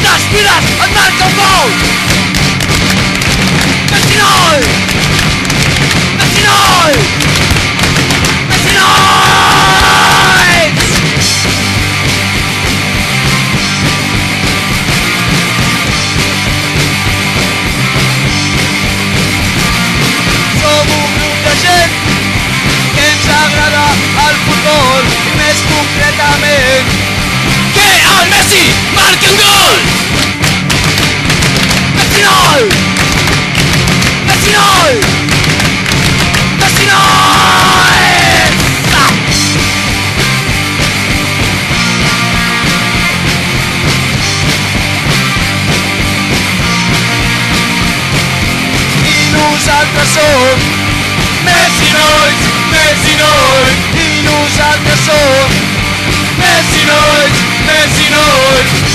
Descuida't, et marca un gol! Messi noi! Messi noi! Messi noi! Som un grup de gent que ens agrada el futbol i més concretament que el Messi marqui un gol! Messi noi! Messi noi! Messi noi! I nosaltres som Messi nois! Messi nois! I nosaltres som Messi nois! Messi nois!